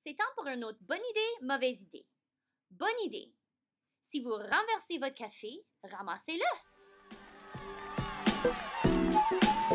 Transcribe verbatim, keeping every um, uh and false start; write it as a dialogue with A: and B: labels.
A: C'est temps pour une autre bonne idée, mauvaise idée. Bonne idée. Si vous renversez votre café, ramassez-le.